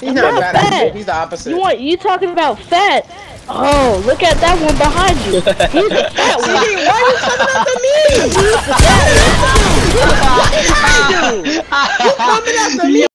He's not fat. He's the opposite. You talking about fat? Oh, look at that one behind you. He's the fat one. Why are you coming after me? What did I do? You coming after me?